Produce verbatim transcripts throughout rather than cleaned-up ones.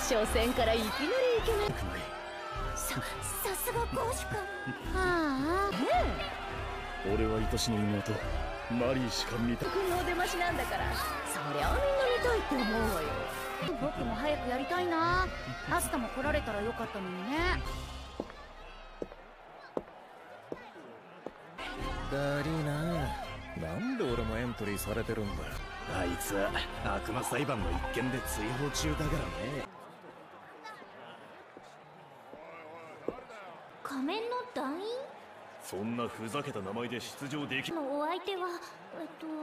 初戦からいきなりイケメン。 さ、さすが公主君。 はあ、ねえ。俺は愛しの妹マリーしか見た。 君のお出ましなんだから、そりゃあみんな見たいって思うわよ。 僕も早くやりたいな。アスタも来られたらよかったのにね。 だりーな。なんで俺もエントリーされてるんだ。あいつは悪魔裁判の一件で追放中だからね。 仮面の団員？ そんなふざけた名前で出場できる。 お相手はえっと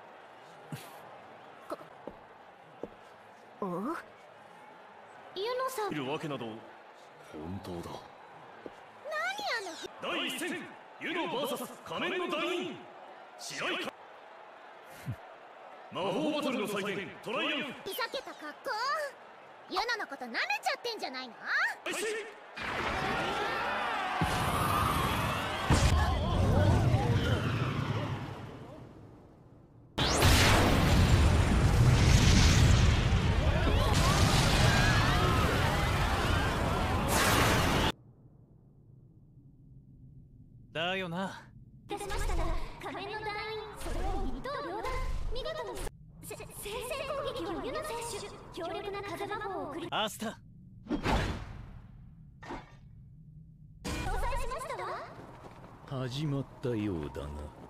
おユノさんいるわけなど本当だ。 何あの第一戦ユノ ブイエス 仮面の団員試合か。魔法バトルの祭典トライアンフ。 ふざけた格好。ユノのこと舐めちゃってんじゃないの？ だよな。 出しましたが、仮面の団員、それを一刀両断。見事にせ先制攻撃はユノ選手。強力な風魔法を送りアスタ搭載しましたわ。 始まったようだな。